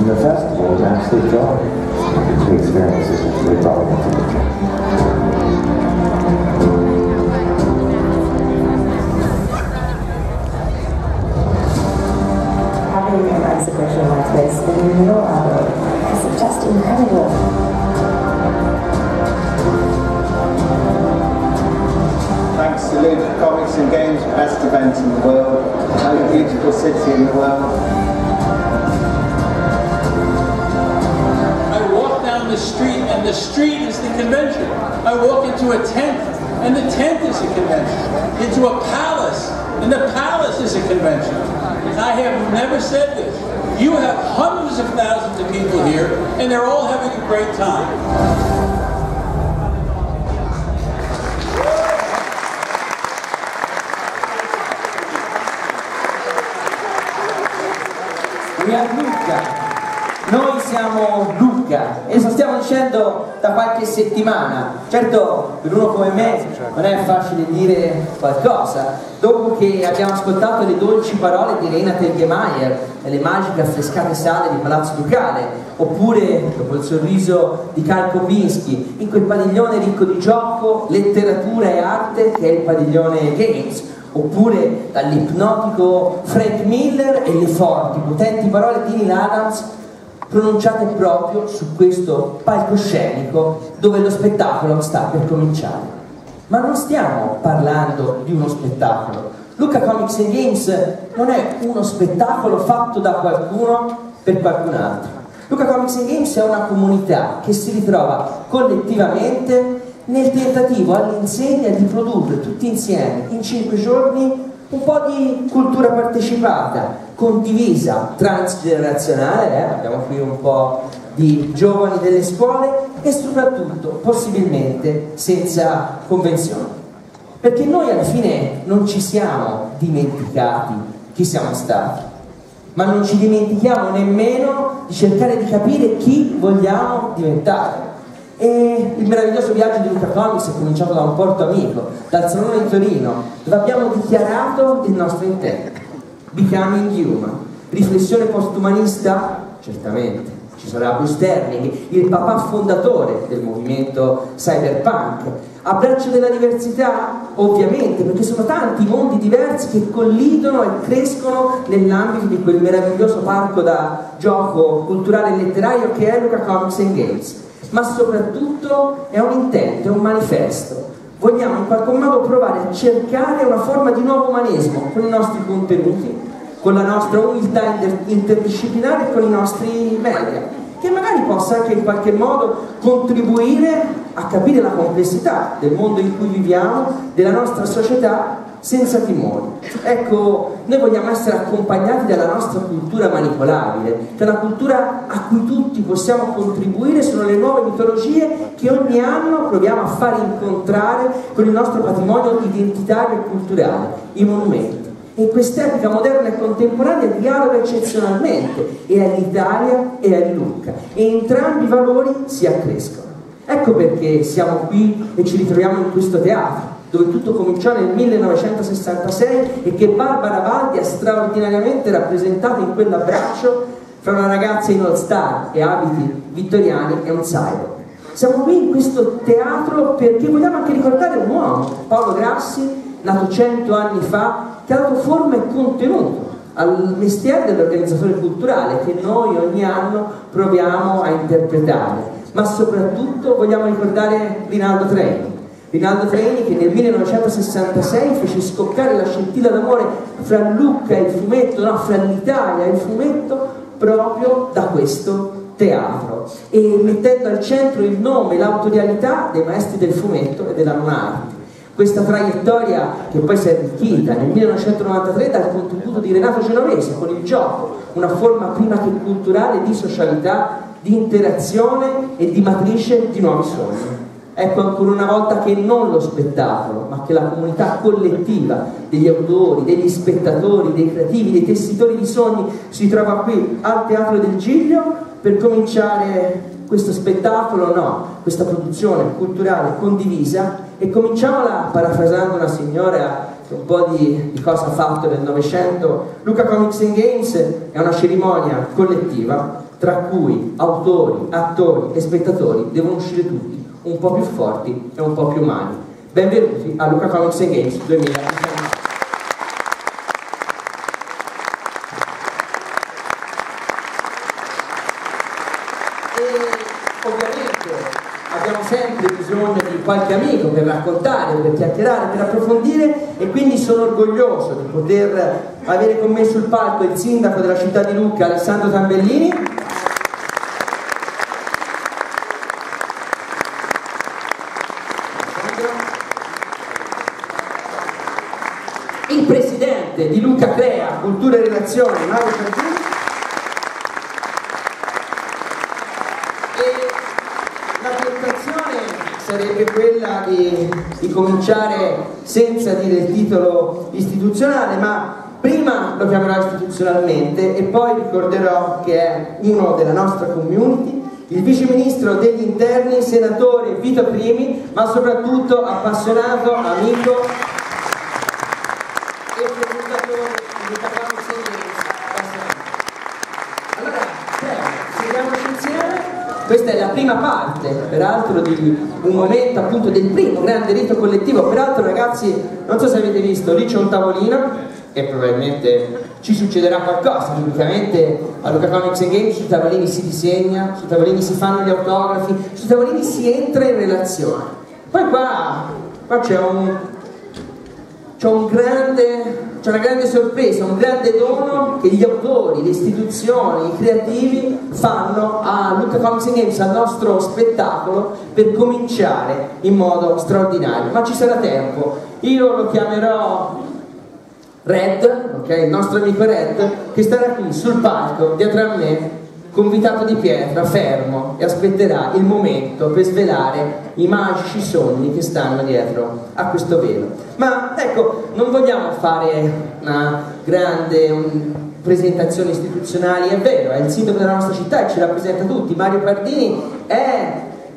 the festival to actually join the two experiences which they brought into the church. Having an exhibition like this in the middle of it is just incredible. Thanks to Luca Comics and Games, best event in the world, most beautiful city in the world. I walk down the street and the street is the convention. I walk into a tent and the tent is a convention. Into a palace and the palace is a convention. I have never said this. You have hundreds of thousands of people here and they're all having a great time. Lucca. Noi siamo Lucca e lo stiamo dicendo da qualche settimana. Certo, per uno come me non è facile dire qualcosa dopo che abbiamo ascoltato le dolci parole di Reina Telgemeier nelle magiche affrescate sale di Palazzo Ducale, oppure dopo il sorriso di Karl Kobinski in quel padiglione ricco di gioco, letteratura e arte che è il padiglione Games, oppure dall'ipnotico Frank Miller e le forti, potenti parole di Neil Adams pronunciate proprio su questo palcoscenico dove lo spettacolo sta per cominciare. Ma non stiamo parlando di uno spettacolo. Lucca Comics and Games non è uno spettacolo fatto da qualcuno per qualcun altro. Lucca Comics and Games è una comunità che si ritrova collettivamente nel tentativo all'insegna di produrre tutti insieme in 5 giorni un po' di cultura partecipata, condivisa, transgenerazionale, abbiamo qui un po' di giovani delle scuole e soprattutto possibilmente senza convenzioni. Perché noi alla fine non ci siamo dimenticati chi siamo stati, ma non ci dimentichiamo nemmeno di cercare di capire chi vogliamo diventare. E il meraviglioso viaggio di Lucca Comics è cominciato da un porto amico, dal Salone di Torino, dove abbiamo dichiarato il nostro intento. Becoming Human. Riflessione postumanista? Certamente. Ci sarà Bruce Sterling, il papà fondatore del movimento cyberpunk. Abbraccio della diversità? Ovviamente, perché sono tanti mondi diversi che collidono e crescono nell'ambito di quel meraviglioso parco da gioco culturale e letterario che è Lucca Comics and Games. Ma soprattutto è un intento, è un manifesto. Vogliamo in qualche modo provare a cercare una forma di nuovo umanesimo con i nostri contenuti, con la nostra umiltà interdisciplinare e con i nostri media, che magari possa anche in qualche modo contribuire a capire la complessità del mondo in cui viviamo, della nostra società, senza timori. Ecco, noi vogliamo essere accompagnati dalla nostra cultura manipolabile, che è una cultura a cui tutti possiamo contribuire, sono le nuove mitologie che ogni anno proviamo a far incontrare con il nostro patrimonio identitario e culturale, i monumenti. E quest'epoca moderna e contemporanea dialoga eccezionalmente e all'Italia e a Lucca, e entrambi i valori si accrescono. Ecco perché siamo qui e ci ritroviamo in questo teatro, dove tutto cominciò nel 1966 e che Barbara Valdi ha straordinariamente rappresentato in quell'abbraccio fra una ragazza in all star e abiti vittoriani e un cyborg. Siamo qui in questo teatro perché vogliamo anche ricordare un uomo, Paolo Grassi, nato 100 anni fa, che ha dato forma e contenuto al mestiere dell'organizzatore culturale che noi ogni anno proviamo a interpretare. Ma soprattutto vogliamo ricordare Rinaldo Traini. Rinaldo Traini che nel 1966 fece scoccare la scintilla d'amore fra Lucca e il fumetto, no, fra l'Italia e il fumetto, proprio da questo teatro, e mettendo al centro il nome e l'autorialità dei maestri del fumetto e della non arte. Questa traiettoria che poi si è arricchita nel 1993 dal contributo di Renato Genovese con il gioco, una forma prima che culturale di socialità, di interazione e di matrice di nuovi sogni. Ecco ancora una volta che non lo spettacolo, ma che la comunità collettiva degli autori, degli spettatori, dei creativi, dei tessitori di sogni si trova qui al Teatro del Giglio per cominciare questo spettacolo, no, questa produzione culturale condivisa, e cominciamola parafrasando una signora che un po' di cosa ha fatto nel Novecento. Lucca Comics and Games è una cerimonia collettiva tra cui autori, attori e spettatori devono uscire tutti un po' più forti e un po' più umani. Benvenuti a Lucca Comics Games 2019. Abbiamo sempre bisogno di qualche amico per raccontare, per chiacchierare, per approfondire, e quindi sono orgoglioso di poter avere con me sul palco il sindaco della città di Lucca, Alessandro Tambellini, il presidente di Lucca Crea, Cultura e Relazioni, Mario Ciardini, la tentazione sarebbe quella di cominciare senza dire il titolo istituzionale, ma prima lo chiamerò istituzionalmente e poi ricorderò che è uno della nostra community, il vice ministro degli interni, senatore Vito Crimi, ma soprattutto appassionato, amico e presentatore di Lucca Comics Games. Allora, seguiamoci insieme. Questa è la prima parte, peraltro, di un momento appunto del primo grande rito collettivo. Peraltro, ragazzi, non so se avete visto, lì c'è un tavolino e probabilmente ci succederà qualcosa. Tipicamente a Lucca Comics Games sui tavolini si disegna, sui tavolini si fanno gli autografi, sui tavolini si entra in relazione. Poi qua c'è una grande sorpresa, un grande dono che gli autori, le istituzioni, i creativi fanno a Lucca Comics Games, al nostro spettacolo, per cominciare in modo straordinario. Ma ci sarà tempo. Io lo chiamerò Red, ok? Il nostro amico Red, che starà qui sul palco dietro a me, convitato di pietra, fermo, e aspetterà il momento per svelare i magici sogni che stanno dietro a questo velo. Ma ecco, non vogliamo fare una grande presentazione istituzionale, è vero, è il sindaco della nostra città e ci rappresenta tutti. Mario Pardini è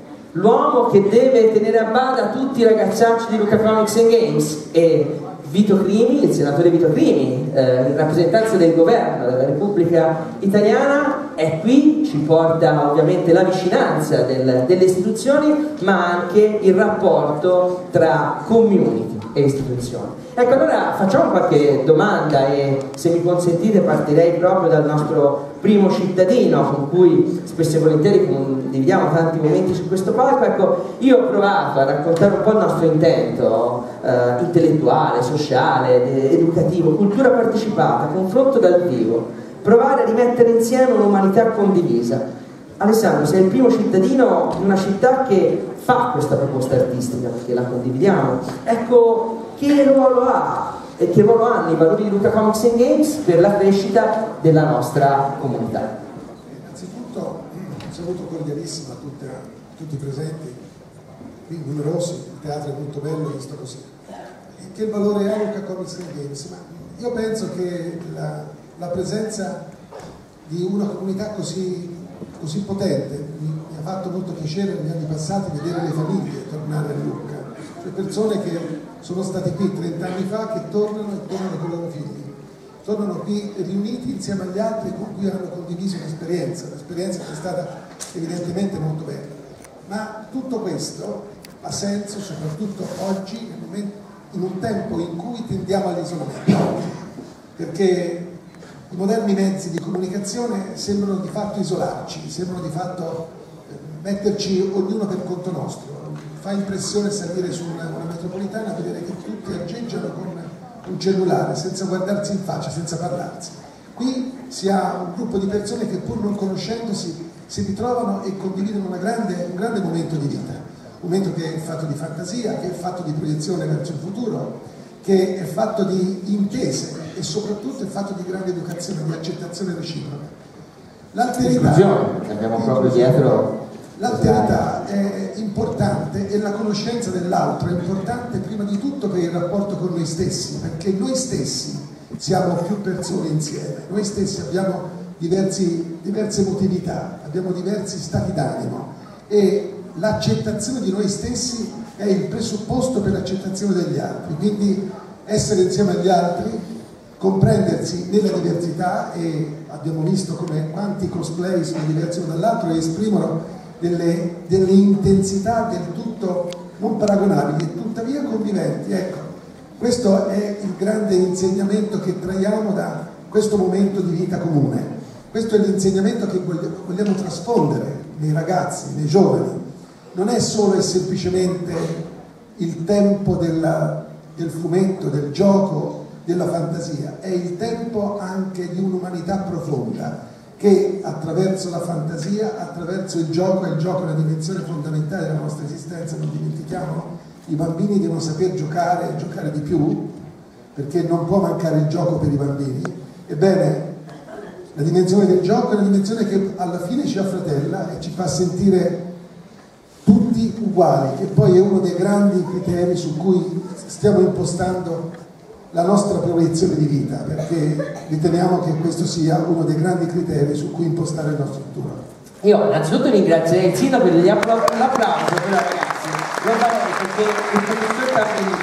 l'uomo che deve tenere a bada tutti i ragazzacci di Lucca Comics Games, e Vito Crimi, il senatore Vito Crimi, in rappresentanza del governo della Repubblica Italiana, è qui, ci porta ovviamente la vicinanza delle istituzioni, ma anche il rapporto tra community e istituzioni. Ecco, allora facciamo qualche domanda e, se mi consentite, partirei proprio dal nostro primo cittadino, con cui spesso e volentieri condividiamo tanti momenti su questo palco. Ecco, io ho provato a raccontare un po' il nostro intento intellettuale, sociale, educativo, cultura partecipata, confronto dal vivo, provare a rimettere insieme un'umanità condivisa. Alessandro, sei il primo cittadino di una città che fa questa proposta artistica, perché la condividiamo. Ecco, che ruolo ha e che ruolo hanno i valori di Lucca Comics Games per la crescita della nostra comunità? Innanzitutto un saluto cordialissimo a tutti i presenti, qui numerosi, il teatro è molto bello visto così. Che valore ha Lucca Comics Games? Ma io penso che la presenza di una comunità così potente, mi ha fatto molto piacere negli anni passati vedere le famiglie tornare a Lucca, cioè persone che sono state qui 30 anni fa, che tornano con i loro figli, tornano qui riuniti insieme agli altri con cui hanno condiviso un'esperienza che è stata evidentemente molto bella. Ma tutto questo ha senso soprattutto oggi, in un tempo in cui tendiamo all'isolamento, perché i moderni mezzi di comunicazione sembrano di fatto isolarci, sembrano di fatto metterci ognuno per conto nostro. Fa impressione salire su una metropolitana e vedere che tutti aggeggiano con un cellulare, senza guardarsi in faccia, senza parlarsi. Qui si ha un gruppo di persone che, pur non conoscendosi, si ritrovano e condividono un grande momento di vita, un momento che è fatto di fantasia, che è fatto di proiezione verso il futuro, che è fatto di intese e soprattutto è fatto di grande educazione, di accettazione reciproca. L'alterità è importante e la conoscenza dell'altro è importante prima di tutto per il rapporto con noi stessi, perché noi stessi siamo più persone insieme, noi stessi abbiamo diverse emotività, abbiamo diversi stati d'animo e l'accettazione di noi stessi è il presupposto per l'accettazione degli altri, quindi essere insieme agli altri, comprendersi nella diversità, e abbiamo visto come quanti cosplay sono diversi uno dall'altro e esprimono delle intensità del tutto non paragonabili e tuttavia conviventi. Ecco, questo è il grande insegnamento che traiamo da questo momento di vita comune. Questo è l'insegnamento che vogliamo trasfondere nei ragazzi, nei giovani. Non è solo e semplicemente il tempo del fumetto, del gioco, della fantasia, è il tempo anche di un'umanità profonda che attraverso la fantasia, attraverso il gioco, e il gioco è una dimensione fondamentale della nostra esistenza, non dimentichiamolo, i bambini devono saper giocare e giocare di più, perché non può mancare il gioco per i bambini. Ebbene, la dimensione del gioco è una dimensione che alla fine ci affratella e ci fa sentire tutti uguali, che poi è uno dei grandi criteri su cui stiamo impostando la nostra proiezione di vita, perché riteniamo che questo sia uno dei grandi criteri su cui impostare il nostro futuro. Io innanzitutto ringrazierei il sindaco per l'applauso, però ragazzi, lo farei perché il professor Tappellini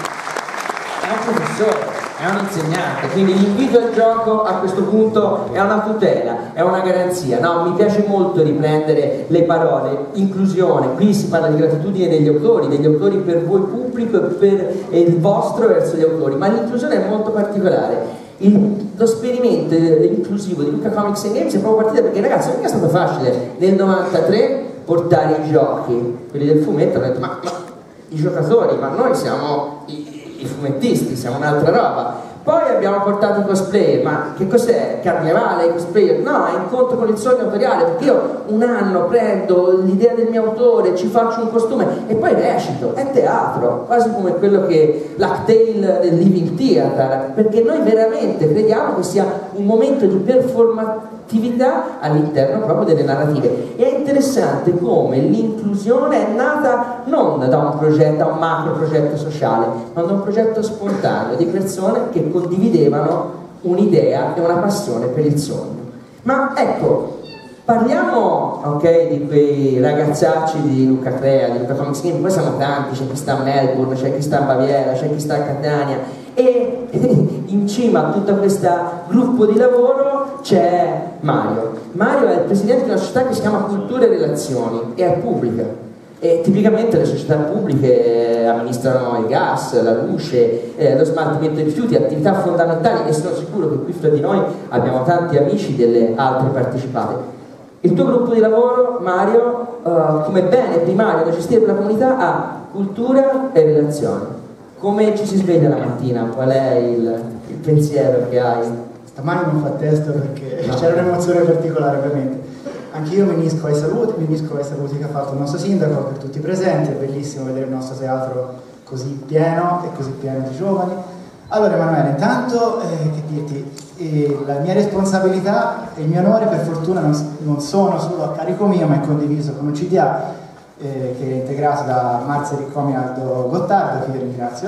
è un professore, è un insegnante, quindi l'invito al gioco a questo punto è una tutela, è una garanzia. No, mi piace molto riprendere le parole, inclusione, qui si parla di gratitudine degli autori per voi pubblico e per il vostro verso gli autori, ma l'inclusione è molto particolare. Lo esperimento inclusivo di Lucca Comics and Games è proprio partito perché, ragazzi, non è stato facile nel 93 portare i giochi, quelli del fumetto hanno detto ma i giocatori, ma noi siamo i fumettisti, siamo un'altra roba. Poi abbiamo portato i cosplayer, ma che cos'è? Carnevale, i cosplayer? No, è incontro con il sogno autoriale, perché io un anno prendo l'idea del mio autore, ci faccio un costume e poi recito, è teatro, quasi come quello che l'Actale del Living Theatre, perché noi veramente crediamo che sia un momento di performatività all'interno proprio delle narrative. E è interessante come l'inclusione è nata non da un progetto, da un macro progetto sociale, ma da un progetto spontaneo di persone che condividevano un'idea e una passione per il sogno. Ma ecco, parliamo di quei ragazzacci di Lucca Crea, di Lucca Comics Game, poi siamo tanti, c'è chi sta a Melbourne, c'è chi sta a Baviera, c'è chi sta a Catania, e in cima a tutto questo gruppo di lavoro c'è Mario. Mario è il presidente di una società che si chiama Cultura e Relazioni e è pubblica. E tipicamente le società pubbliche amministrano il gas, la luce, lo smaltimento dei rifiuti, attività fondamentali, e sono sicuro che qui fra di noi abbiamo tanti amici delle altre partecipate. Il tuo gruppo di lavoro, Mario, come bene primario da gestire per la comunità, ha cultura e relazioni. Come ci si sveglia la mattina? Qual è il pensiero che hai? Stamani non fa testo perché c'era un'emozione particolare ovviamente. Anch'io mi unisco ai saluti che ha fatto il nostro sindaco per tutti i presenti. È bellissimo vedere il nostro teatro così pieno e così pieno di giovani. Allora Emanuele, intanto che dirti, la mia responsabilità e il mio onore per fortuna non sono solo a carico mio, ma è condiviso con un CDA che è integrato da Marzia Riccomi e Aldo Gottardo, che io ringrazio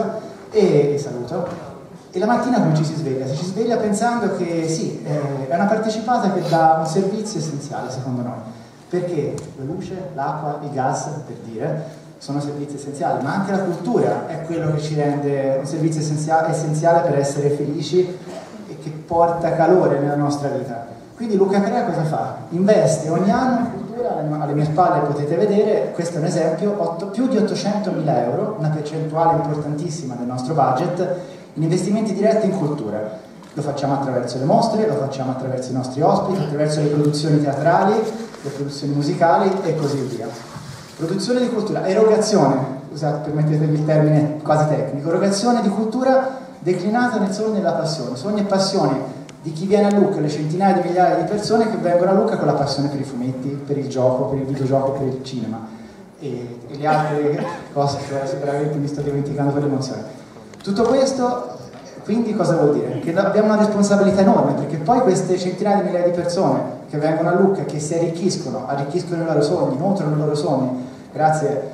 e saluto. E la mattina come ci si sveglia? Si sveglia pensando che sì, è una partecipata che dà un servizio essenziale secondo noi, perché la luce, l'acqua, il gas, per dire, sono servizi essenziali, ma anche la cultura è quello che ci rende un servizio essenziale per essere felici e che porta calore nella nostra vita. Quindi Lucca Crea cosa fa? Investe ogni anno in cultura, alle mie spalle potete vedere, questo è un esempio, più di 800.000 euro, una percentuale importantissima del nostro budget, in investimenti diretti in cultura. Lo facciamo attraverso le mostre, lo facciamo attraverso i nostri ospiti, attraverso le produzioni teatrali, le produzioni musicali e così via. Produzione di cultura, erogazione, scusate, permettetemi il termine quasi tecnico, erogazione di cultura declinata nel sogno e nella passione, sogni e passioni di chi viene a Lucca, le centinaia di migliaia di persone che vengono a Lucca con la passione per i fumetti, per il gioco, per il videogioco, per il cinema e le altre cose che sicuramente mi sto dimenticando per l'emozione. Tutto questo quindi cosa vuol dire? Che abbiamo una responsabilità enorme, perché poi queste centinaia di migliaia di persone che vengono a Lucca, che si arricchiscono i loro sogni, nutrono i loro sogni grazie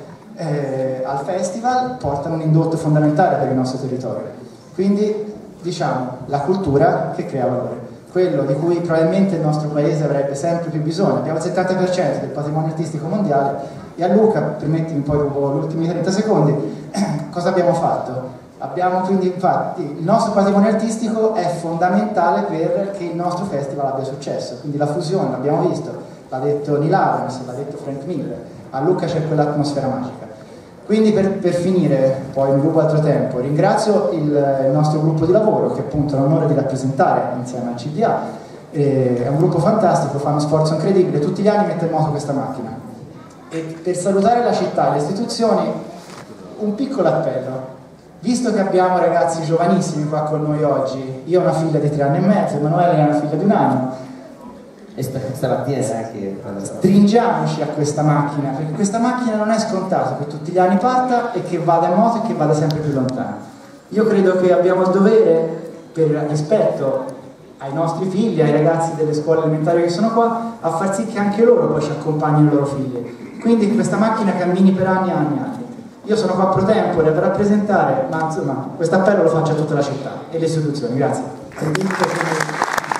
al festival, portano un indotto fondamentale per il nostro territorio. Quindi diciamo la cultura che crea valore, quello di cui probabilmente il nostro paese avrebbe sempre più bisogno. Abbiamo il 70% del patrimonio artistico mondiale e a Lucca, permettimi poi dopo gli ultimi 30 secondi, cosa abbiamo fatto? Abbiamo quindi, infatti, il nostro patrimonio artistico è fondamentale perché il nostro festival abbia successo, quindi la fusione, l'abbiamo visto, l'ha detto Neil Adams, l'ha detto Frank Miller, a Lucca c'è quell'atmosfera magica. Quindi per finire, poi mi rubo altro tempo, ringrazio il nostro gruppo di lavoro che appunto ha l'onore di rappresentare insieme al CDA, è un gruppo fantastico, fa uno sforzo incredibile, tutti gli anni mette in moto questa macchina. E per salutare la città e le istituzioni, un piccolo appello. Visto che abbiamo ragazzi giovanissimi qua con noi oggi, io ho una figlia di 3 anni e mezzo, Emanuele ha una figlia di 1 anno, E stamattina anche stringiamoci a questa macchina, perché questa macchina non è scontata che tutti gli anni parta e che vada in moto e che vada sempre più lontano. Io credo che abbiamo il dovere, per rispetto ai nostri figli, ai ragazzi delle scuole elementari che sono qua, a far sì che anche loro poi ci accompagnino i loro figli. Quindi questa macchina cammini per anni e anni e anni. Io sono qua pro tempore per rappresentare, ma insomma, questo appello lo faccio a tutta la città e le istituzioni. Grazie. Hai detto che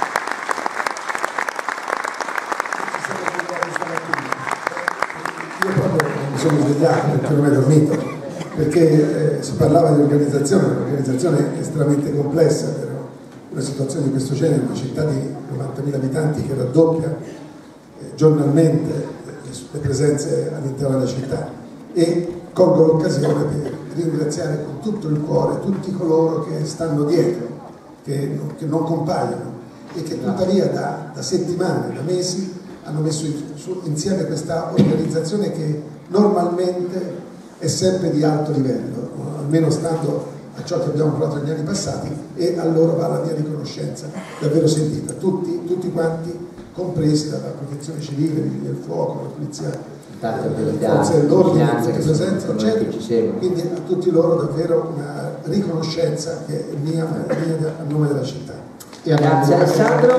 io proprio mi sono svegliato perché non ho dormito, perché si parlava di organizzazione, un'organizzazione estremamente complessa per una situazione di questo genere, una città di 90.000 abitanti che raddoppia giornalmente le presenze all'interno della città, e colgo l'occasione per ringraziare con tutto il cuore tutti coloro che stanno dietro, che non compaiono e che tuttavia da settimane, da mesi hanno messo insieme questa organizzazione che normalmente è sempre di alto livello, almeno stando a ciò che abbiamo provato negli anni passati, e a loro va la mia riconoscenza davvero sentita, tutti quanti, compresi dalla protezione civile, i vigili del fuoco, la polizia, le forze dell'ordine, tutte presenze, eccetera. Quindi a tutti loro davvero una riconoscenza che è mia a nome della città. Grazie Alessandro.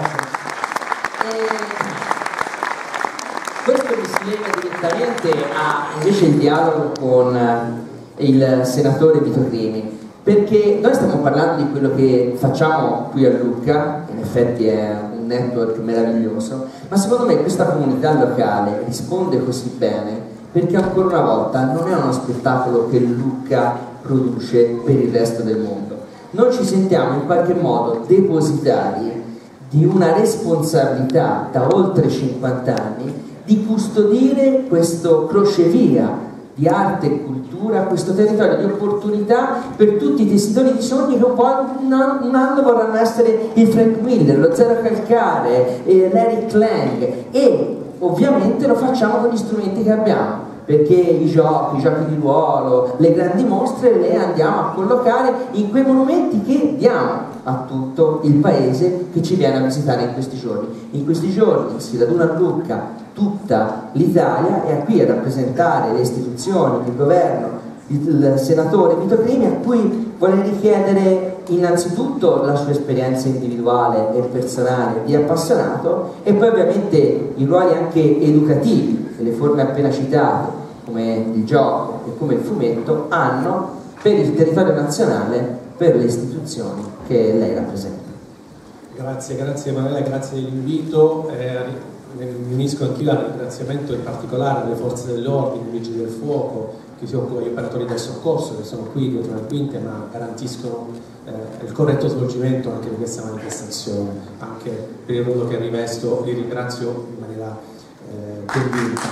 Questo mi si lega direttamente a invece il dialogo con il senatore Vito Crimi, perché noi stiamo parlando di quello che facciamo qui a Lucca, in effetti è un network meraviglioso, ma secondo me questa comunità locale risponde così bene perché ancora una volta non è uno spettacolo che Lucca produce per il resto del mondo. Noi ci sentiamo in qualche modo depositari di una responsabilità da oltre 50 anni di custodire questo crocevia di arte e cultura, questo territorio di opportunità per tutti i tessitori di sogni che un anno vorranno essere il Frank Miller, lo Zero Calcare, l'Eric Lang, e ovviamente lo facciamo con gli strumenti che abbiamo, perché i giochi di ruolo, le grandi mostre le andiamo a collocare in quei monumenti che diamo a tutto il paese che ci viene a visitare in questi giorni. In questi giorni si raduna a Lucca tutta l'Italia, e qui a rappresentare le istituzioni, il governo, il senatore Vito Crimi, a cui vorrei richiedere innanzitutto la sua esperienza individuale e personale di appassionato, e poi ovviamente i ruoli anche educativi che le forme appena citate, come il gioco e come il fumetto, hanno per il territorio nazionale, per le istituzioni che lei rappresenta. Grazie Emanuele, grazie dell'invito. Mi unisco anch'io al ringraziamento in particolare alle forze dell'ordine, ai vigili del fuoco, che si occupano, gli operatori del soccorso che sono qui dietro le quinte ma garantiscono il corretto svolgimento anche di questa manifestazione, anche per il ruolo che rivesto. Li ringrazio in maniera convinta.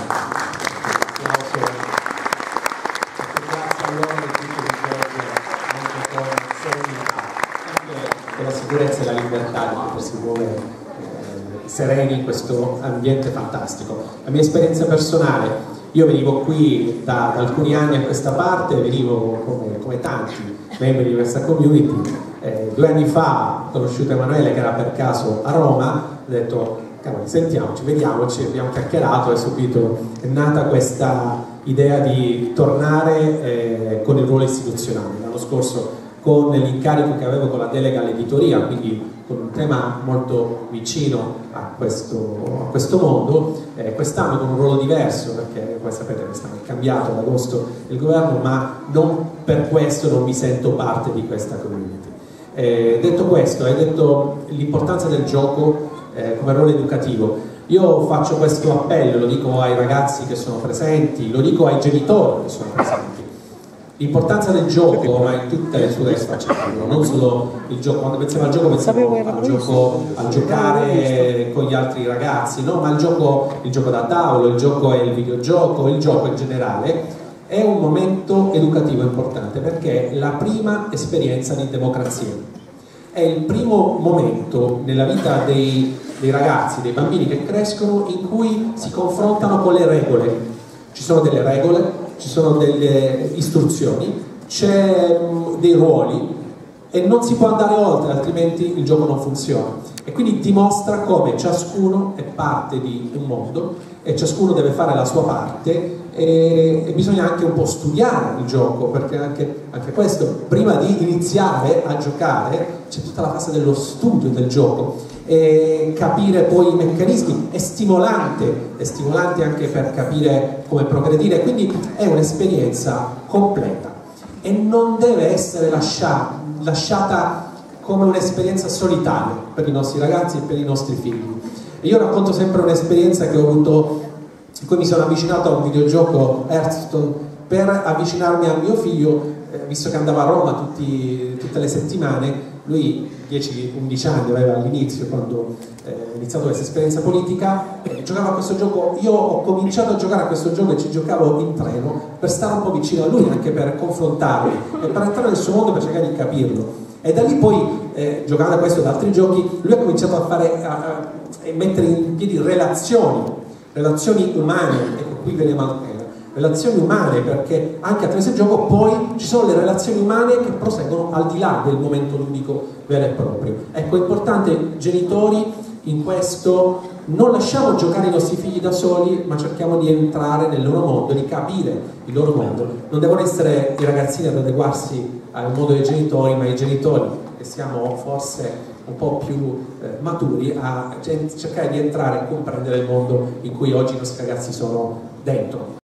Grazie a loro e tutto il svolge anche con serenità, anche con la sicurezza e la libertà di potersi muovere sereni in questo ambiente fantastico. La mia esperienza personale: io venivo qui da alcuni anni a questa parte, venivo come tanti membri di questa community. 2 anni fa ho conosciuto Emanuele, che era per caso a Roma, ho detto cavoli, sentiamoci, vediamoci, abbiamo chiacchierato e subito è nata questa idea di tornare con il ruolo istituzionale. L'anno scorso, con l'incarico che avevo con la delega all'editoria, quindi con un tema molto vicino a questo mondo, quest'anno con un ruolo diverso, perché voi sapete che è cambiato ad agosto il governo, ma non per questo non mi sento parte di questa community. Detto questo, hai detto l'importanza del gioco come ruolo educativo. Io faccio questo appello, lo dico ai ragazzi che sono presenti, lo dico ai genitori che sono presenti. l'importanza del gioco, ma in tutte le sue sfaccettature, non solo il gioco. Quando pensiamo al gioco pensiamo al giocare con gli altri ragazzi, no? Ma il gioco da tavolo, il gioco è il videogioco, il gioco in generale è un momento educativo importante perché è la prima esperienza di democrazia. È il primo momento nella vita dei ragazzi, dei bambini che crescono in cui si confrontano con le regole. Ci sono delle regole, ci sono delle istruzioni, c'è dei ruoli e non si può andare oltre, altrimenti il gioco non funziona. E quindi dimostra come ciascuno è parte di un mondo e ciascuno deve fare la sua parte e bisogna anche un po' studiare il gioco, perché anche questo, prima di iniziare a giocare c'è tutta la fase dello studio del gioco e capire poi i meccanismi è stimolante anche per capire come progredire, quindi è un'esperienza completa e non deve essere lasciata come un'esperienza solitaria per i nostri ragazzi e per i nostri figli. E io racconto sempre un'esperienza che ho avuto, in cui mi sono avvicinato a un videogioco Hearthstone per avvicinarmi a mio figlio, visto che andava a Roma tutte le settimane. Lui 10-11 anni aveva all'inizio, quando ho iniziato questa esperienza politica, giocava a questo gioco. Io ho cominciato a giocare a questo gioco e ci giocavo in treno per stare un po' vicino a lui, anche per confrontarlo e per entrare nel suo mondo, per cercare di capirlo. E da lì poi, giocando a questo e ad altri giochi, lui ha cominciato a mettere in piedi relazioni umane. Ecco, qui veniamo al tema, relazioni umane, perché anche attraverso il gioco poi ci sono le relazioni umane che proseguono al di là del momento ludico vero e proprio. Ecco, è importante, genitori, in questo non lasciamo giocare i nostri figli da soli, ma cerchiamo di entrare nel loro mondo, di capire il loro mondo. Non devono essere i ragazzini ad adeguarsi al mondo dei genitori, ma i genitori, che siamo forse un po' più maturi, a cercare di entrare e comprendere il mondo in cui oggi i nostri ragazzi sono dentro.